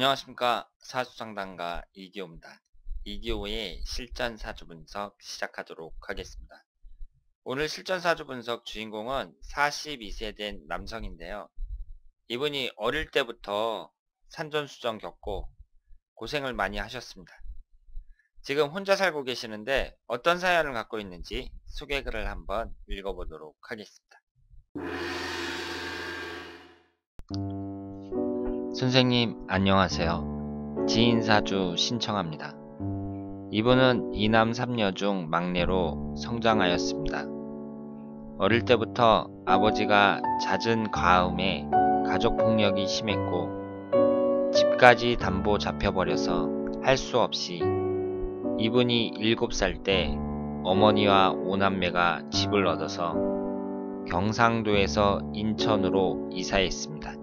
안녕하십니까. 사주상담가 이기호입니다. 이기호의 실전 사주 분석 시작하도록 하겠습니다. 오늘 실전 사주 분석 주인공은 42세 된 남성인데요. 이분이 어릴 때부터 산전수전 겪고 고생을 많이 하셨습니다. 지금 혼자 살고 계시는데 어떤 사연을 갖고 있는지 소개글을 한번 읽어보도록 하겠습니다. 선생님 안녕하세요. 지인사주 신청합니다. 이분은 이남 3녀 중 막내로 성장하였습니다. 어릴 때부터 아버지가 잦은 과음에 가족폭력이 심했고 집까지 담보 잡혀버려서 할 수 없이 이분이 7살 때 어머니와 5남매가 집을 얻어서 경상도에서 인천으로 이사했습니다.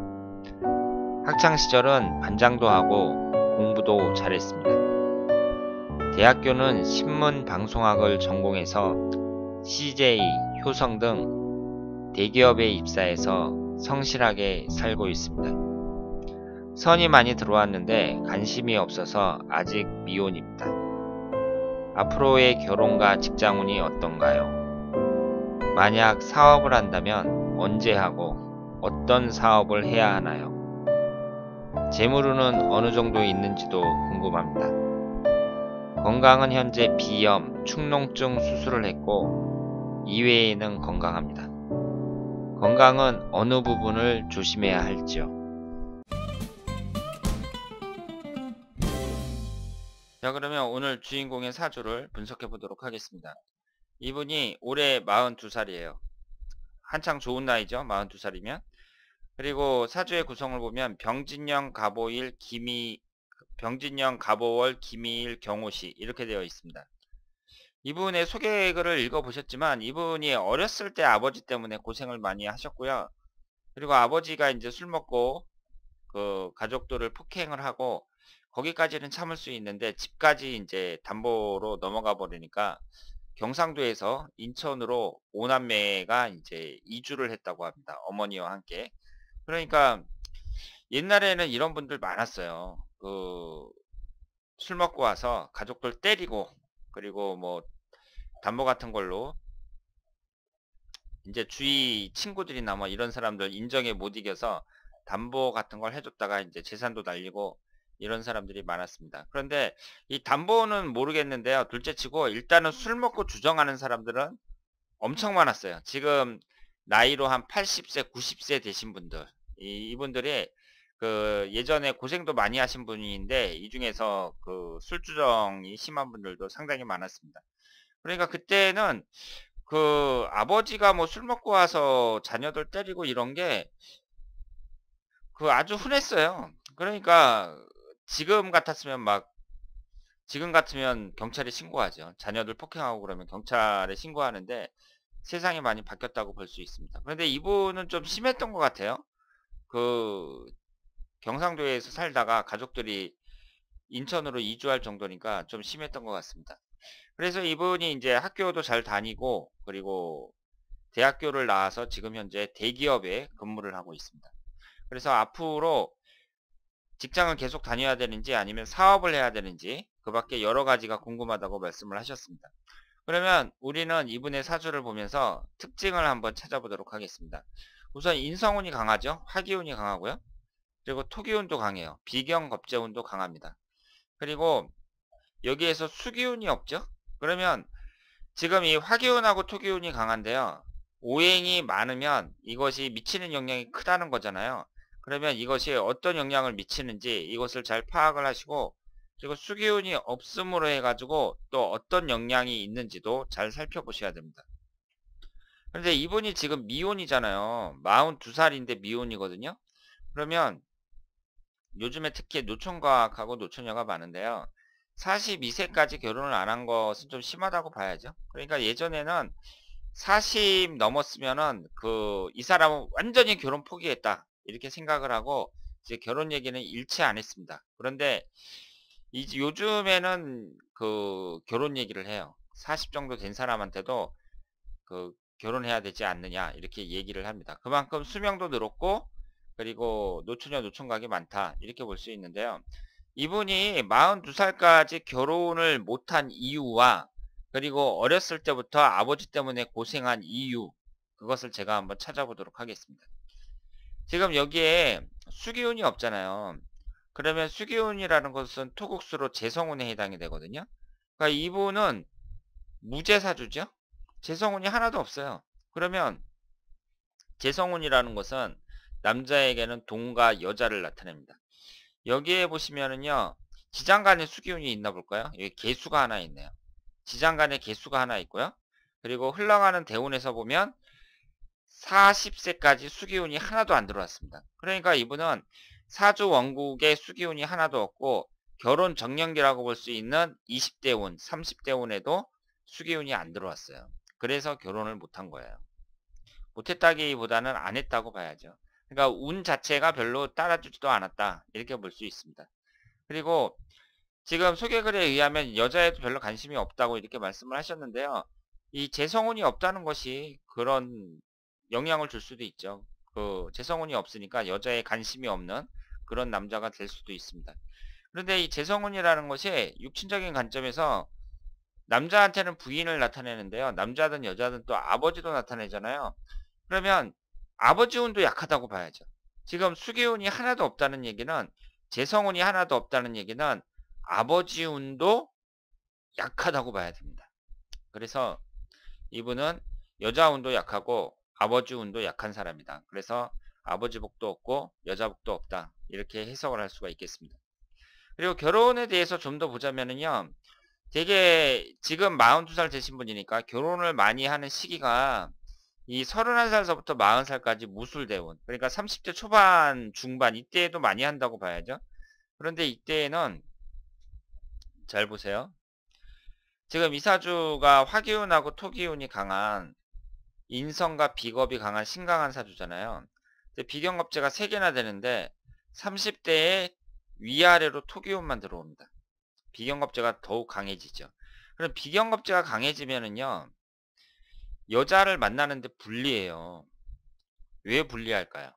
학창시절은 반장도 하고 공부도 잘했습니다. 대학교는 신문방송학을 전공해서 CJ, 효성 등 대기업에 입사해서 성실하게 살고 있습니다. 선이 많이 들어왔는데 관심이 없어서 아직 미혼입니다. 앞으로의 결혼과 직장운이 어떤가요? 만약 사업을 한다면 언제 하고 어떤 사업을 해야 하나요? 재물운은 어느 정도 있는지도 궁금합니다. 건강은 현재 비염, 축농증 수술을 했고 이외에는 건강합니다. 건강은 어느 부분을 조심해야 할지요? 자, 그러면 오늘 주인공의 사주를 분석해 보도록 하겠습니다. 이분이 올해 42살이에요. 한창 좋은 나이죠. 42살이면. 그리고 사주의 구성을 보면 병진년, 갑오일, 병진년, 갑오월, 기미일, 경오시 이렇게 되어 있습니다. 이분의 소개글을 읽어보셨지만 이분이 어렸을 때 아버지 때문에 고생을 많이 하셨고요. 그리고 아버지가 이제 술 먹고 그 가족들을 폭행을 하고 거기까지는 참을 수 있는데 집까지 이제 담보로 넘어가 버리니까 경상도에서 인천으로 5남매가 이제 이주를 했다고 합니다. 어머니와 함께. 그러니까 옛날에는 이런 분들 많았어요. 술 먹고 와서 가족들 때리고 그리고 뭐 담보 같은 걸로 이제 주위 친구들이나 뭐 이런 사람들 인정에 못 이겨서 담보 같은 걸 해줬다가 이제 재산도 날리고 이런 사람들이 많았습니다. 그런데 이 담보는 모르겠는데요. 둘째치고 일단은 술 먹고 주정하는 사람들은 엄청 많았어요. 지금 나이로 한 80세, 90세 되신 분들, 이분들이 그 예전에 고생도 많이 하신 분인데 이 중에서 그 술주정이 심한 분들도 상당히 많았습니다. 그러니까 그때는 그 아버지가 뭐 술 먹고 와서 자녀들 때리고 이런 게 그 아주 흔했어요. 그러니까 지금 같으면 경찰에 신고하죠. 자녀들 폭행하고 그러면 경찰에 신고하는데 세상이 많이 바뀌었다고 볼 수 있습니다. 그런데 이분은 좀 심했던 것 같아요. 그 경상도에서 살다가 가족들이 인천으로 이주할 정도니까 좀 심했던 것 같습니다. 그래서 이분이 이제 학교도 잘 다니고 그리고 대학교를 나와서 지금 현재 대기업에 근무를 하고 있습니다. 그래서 앞으로 직장을 계속 다녀야 되는지 아니면 사업을 해야 되는지 그 밖에 여러 가지가 궁금하다고 말씀을 하셨습니다. 그러면 우리는 이분의 사주를 보면서 특징을 한번 찾아보도록 하겠습니다. 우선 인성운이 강하죠. 화기운이 강하고요. 그리고 토기운도 강해요. 비경, 겁재운도 강합니다. 그리고 여기에서 수기운이 없죠. 그러면 지금 이 화기운하고 토기운이 강한데요. 오행이 많으면 이것이 미치는 영향이 크다는 거잖아요. 그러면 이것이 어떤 영향을 미치는지 이것을 잘 파악을 하시고 그리고 수기운이 없음으로 해가지고 또 어떤 영향이 있는지도 잘 살펴보셔야 됩니다. 그런데 이분이 지금 미혼이잖아요. 42살인데 미혼이거든요. 그러면 요즘에 특히 노총각하고 노처녀가 많은데요. 42세까지 결혼을 안 한 것은 좀 심하다고 봐야죠. 그러니까 예전에는 40 넘었으면은 이 사람은 완전히 결혼 포기했다. 이렇게 생각을 하고 이제 결혼 얘기는 일체 안 했습니다. 그런데 요즘에는 결혼 얘기를 해요. 40 정도 된 사람한테도 결혼해야 되지 않느냐 이렇게 얘기를 합니다. 그만큼 수명도 늘었고 그리고 노처녀 노총각이 많다. 이렇게 볼 수 있는데요. 이분이 42살까지 결혼을 못한 이유와 그리고 어렸을 때부터 아버지 때문에 고생한 이유, 그것을 제가 한번 찾아보도록 하겠습니다. 지금 여기에 수기운이 없잖아요. 그러면 수기운이라는 것은 토국수로 재성운에 해당이 되거든요. 그러니까 이분은 무재사주죠. 재성운이 하나도 없어요. 그러면 재성운이라는 것은 남자에게는 돈과 여자를 나타냅니다. 여기에 보시면은요, 지장간에 수기운이 있나 볼까요? 여기 개수가 하나 있네요. 지장간에 개수가 하나 있고요. 그리고 흘러가는 대운에서 보면 40세까지 수기운이 하나도 안 들어왔습니다. 그러니까 이분은 사주 원국에 수기운이 하나도 없고 결혼 정년기라고 볼 수 있는 20대 운, 30대 운에도 수기운이 안 들어왔어요. 그래서 결혼을 못한 거예요. 못했다기보다는 안 했다고 봐야죠. 그러니까 운 자체가 별로 따라주지도 않았다. 이렇게 볼 수 있습니다. 그리고 지금 소개글에 의하면 여자에도 별로 관심이 없다고 이렇게 말씀을 하셨는데요. 이 재성운이 없다는 것이 그런 영향을 줄 수도 있죠. 그 재성운이 없으니까 여자에 관심이 없는 그런 남자가 될 수도 있습니다. 그런데 이 재성운이라는 것이 육친적인 관점에서 남자한테는 부인을 나타내는데요. 남자든 여자든 또 아버지도 나타내잖아요. 그러면 아버지 운도 약하다고 봐야죠. 지금 수기운이 하나도 없다는 얘기는 재성운이 하나도 없다는 얘기는 아버지 운도 약하다고 봐야 됩니다. 그래서 이분은 여자 운도 약하고 아버지 운도 약한 사람이다. 그래서 아버지 복도 없고 여자 복도 없다. 이렇게 해석을 할 수가 있겠습니다. 그리고 결혼에 대해서 좀 더 보자면은요. 되게 지금 42살 되신 분이니까 결혼을 많이 하는 시기가 이 31살서부터 40살까지 무술대운, 그러니까 30대 초반 중반 이때에도 많이 한다고 봐야죠. 그런데 이때에는 잘 보세요. 지금 이 사주가 화기운하고 토기운이 강한 인성과 비겁이 강한 신강한 사주잖아요. 근데 비경겁제가 3개나 되는데 30대에 위아래로 토기운만 들어옵니다. 비경겁제가 더욱 강해지죠. 그럼 비경겁제가 강해지면은요. 여자를 만나는데 불리해요. 왜 불리할까요?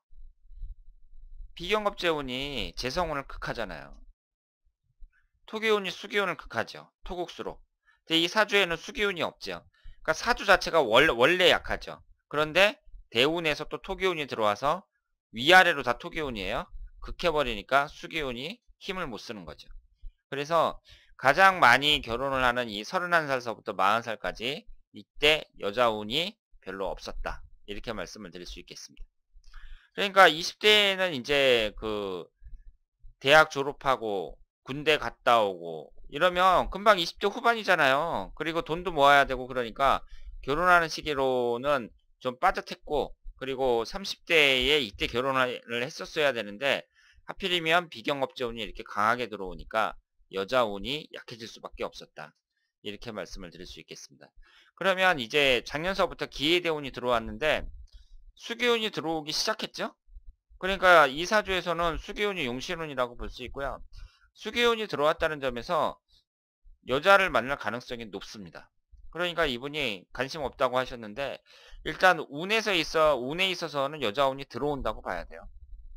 비경겁제운이 재성운을 극하잖아요. 토기운이 수기운을 극하죠. 토국수로. 근데 이 사주에는 수기운이 없죠. 그러니까 사주 자체가 원래 약하죠. 그런데 대운에서 또 토기운이 들어와서 위아래로 다 토기운이에요. 극해버리니까 수기운이 힘을 못 쓰는 거죠. 그래서 가장 많이 결혼을 하는 이 31살서부터 40살까지 이때 여자 운이 별로 없었다. 이렇게 말씀을 드릴 수 있겠습니다. 그러니까 20대에는 이제 그 대학 졸업하고 군대 갔다 오고 이러면 금방 20대 후반이잖아요. 그리고 돈도 모아야 되고 그러니까 결혼하는 시기로는 좀 빠듯했고 그리고 30대에 이때 결혼을 했었어야 되는데 하필이면 비경업제 운이 이렇게 강하게 들어오니까 여자 운이 약해질 수밖에 없었다. 이렇게 말씀을 드릴 수 있겠습니다. 그러면 이제 작년서부터 기해대운이 들어왔는데 수기운이 들어오기 시작했죠? 그러니까 이 사주에서는 수기운이 용신운이라고 볼 수 있고요. 수기운이 들어왔다는 점에서 여자를 만날 가능성이 높습니다. 그러니까 이분이 관심 없다고 하셨는데 일단 운에 있어서는 여자운이 들어온다고 봐야 돼요.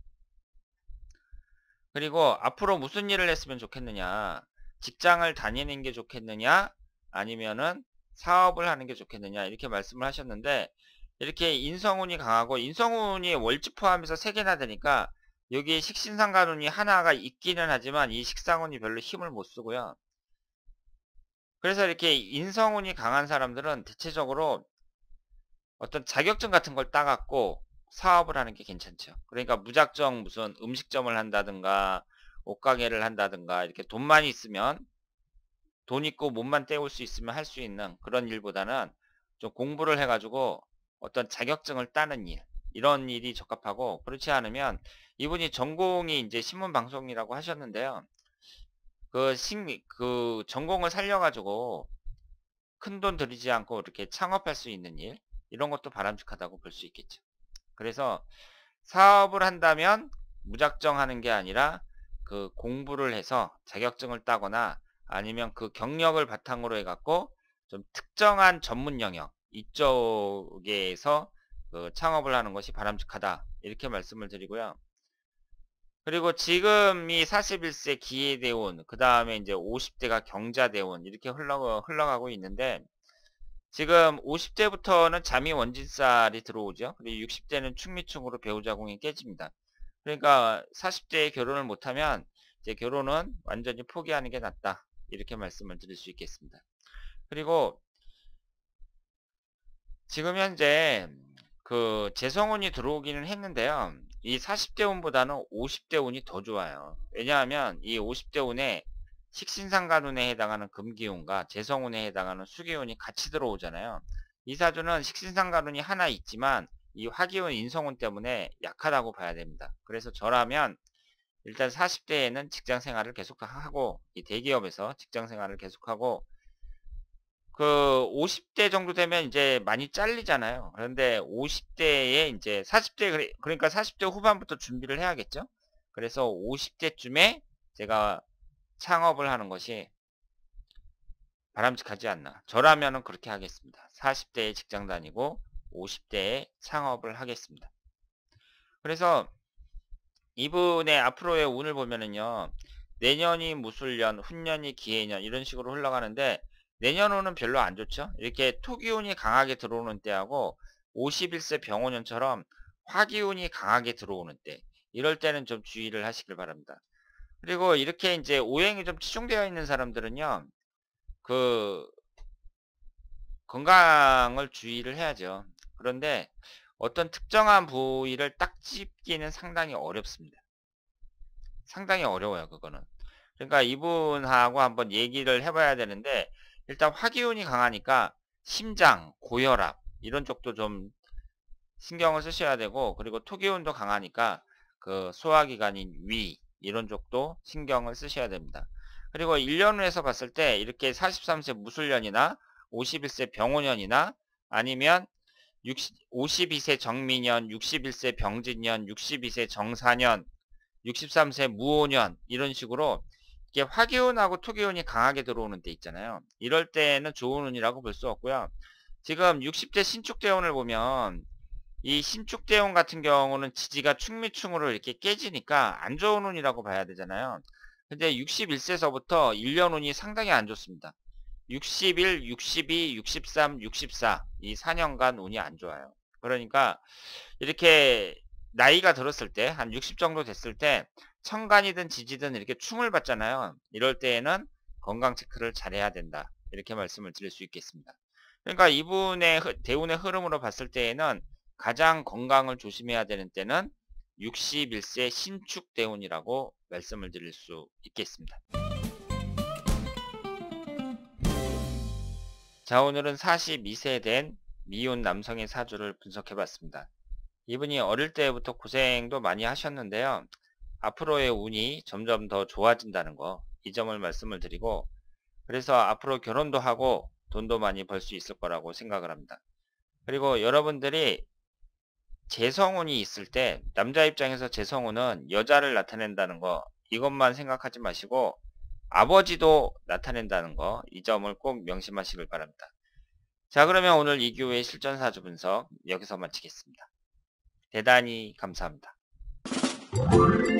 그리고 앞으로 무슨 일을 했으면 좋겠느냐, 직장을 다니는 게 좋겠느냐, 아니면은 사업을 하는 게 좋겠느냐 이렇게 말씀을 하셨는데 이렇게 인성운이 강하고 인성운이 월지 포함해서 3개나 되니까 여기 식신상간운이 하나가 있기는 하지만 이 식상운이 별로 힘을 못 쓰고요. 그래서 이렇게 인성운이 강한 사람들은 대체적으로 어떤 자격증 같은 걸 따갖고 사업을 하는 게 괜찮죠. 그러니까 무작정 무슨 음식점을 한다든가 옷가게를 한다든가 이렇게 돈만 있으면 돈 있고 몸만 때울 수 있으면 할 수 있는 그런 일보다는 좀 공부를 해가지고 어떤 자격증을 따는 일 이런 일이 적합하고 그렇지 않으면 이분이 전공이 이제 신문방송이라고 하셨는데요. 그 전공을 살려가지고 큰 돈 들이지 않고 이렇게 창업할 수 있는 일 이런 것도 바람직하다고 볼 수 있겠죠. 그래서 사업을 한다면 무작정 하는 게 아니라 그 공부를 해서 자격증을 따거나 아니면 그 경력을 바탕으로 해갖고 좀 특정한 전문 영역 이쪽에서 그 창업을 하는 것이 바람직하다 이렇게 말씀을 드리고요. 그리고 지금이 41세 기회대운, 그 다음에 이제 50대가 경자대운, 이렇게 흘러가고 있는데, 지금 50대부터는 잠이 원진살이 들어오죠. 그리고 60대는 충미충으로 배우자궁이 깨집니다. 그러니까 40대에 결혼을 못하면 이제 결혼은 완전히 포기하는 게 낫다. 이렇게 말씀을 드릴 수 있겠습니다. 그리고 지금 현재 그 재성운이 들어오기는 했는데요. 이 40대 운보다는 50대 운이 더 좋아요. 왜냐하면 이 50대 운에 식신상간운에 해당하는 금기운과 재성운에 해당하는 수기운이 같이 들어오잖아요. 이 사주는 식신상간운이 하나 있지만 이 화기운 인성운 때문에 약하다고 봐야 됩니다. 그래서 저라면 일단 40대에는 직장 생활을 계속하고 이 대기업에서 직장 생활을 계속하고 그 50대 정도 되면 이제 많이 잘리잖아요. 그런데 50대에 이제 40대 그러니까 40대 후반부터 준비를 해야겠죠. 그래서 50대쯤에 제가 창업을 하는 것이 바람직하지 않나. 저라면은 그렇게 하겠습니다. 40대에 직장 다니고 50대에 창업을 하겠습니다. 그래서 이분의 앞으로의 운을 보면은요. 내년이 무술년, 훈년이 기해년 이런 식으로 흘러가는데 내년 운은 별로 안 좋죠. 이렇게 토기운이 강하게 들어오는 때하고 51세 병호년처럼 화기운이 강하게 들어오는 때 이럴 때는 좀 주의를 하시길 바랍니다. 그리고 이렇게 이제 오행이 좀 치중되어 있는 사람들은요. 그 건강을 주의를 해야죠. 그런데 어떤 특정한 부위를 딱 짚기는 상당히 어렵습니다. 상당히 어려워요, 그거는. 그러니까 이분하고 한번 얘기를 해봐야 되는데, 일단 화기운이 강하니까 심장, 고혈압, 이런 쪽도 좀 신경을 쓰셔야 되고, 그리고 토기운도 강하니까 그 소화기관인 위, 이런 쪽도 신경을 쓰셔야 됩니다. 그리고 1년후에서 봤을 때 이렇게 43세 무술년이나 51세 병호년이나 아니면 52세 정미년, 61세 병진년, 62세 정사년, 63세 무오년 이런 식으로 이게 화기운하고 토기운이 강하게 들어오는 때 있잖아요. 이럴 때는 좋은 운이라고 볼 수 없고요. 지금 60대 신축대운을 보면 이 신축대운 같은 경우는 지지가 충미충으로 이렇게 깨지니까 안 좋은 운이라고 봐야 되잖아요. 근데 61세서부터 1년 운이 상당히 안 좋습니다. 61, 62, 63, 64 이 4년간 운이 안 좋아요. 그러니까 이렇게 나이가 들었을 때 한 60 정도 됐을 때 천간이든 지지든 이렇게 충을 받잖아요. 이럴 때에는 건강 체크를 잘해야 된다. 이렇게 말씀을 드릴 수 있겠습니다. 그러니까 이분의 대운의 흐름으로 봤을 때에는 가장 건강을 조심해야 되는 때는 61세 신축 대운이라고 말씀을 드릴 수 있겠습니다. 자, 오늘은 42세 된 미혼 남성의 사주를 분석해 봤습니다. 이분이 어릴 때부터 고생도 많이 하셨는데요. 앞으로의 운이 점점 더 좋아진다는 거, 이 점을 말씀을 드리고, 그래서 앞으로 결혼도 하고 돈도 많이 벌 수 있을 거라고 생각을 합니다. 그리고 여러분들이 재성운이 있을 때, 남자 입장에서 재성운은 여자를 나타낸다는 거, 이것만 생각하지 마시고, 아버지도 나타낸다는 거, 이 점을 꼭 명심하시길 바랍니다. 자, 그러면 오늘 이규의 실전사주 분석 여기서 마치겠습니다. 대단히 감사합니다.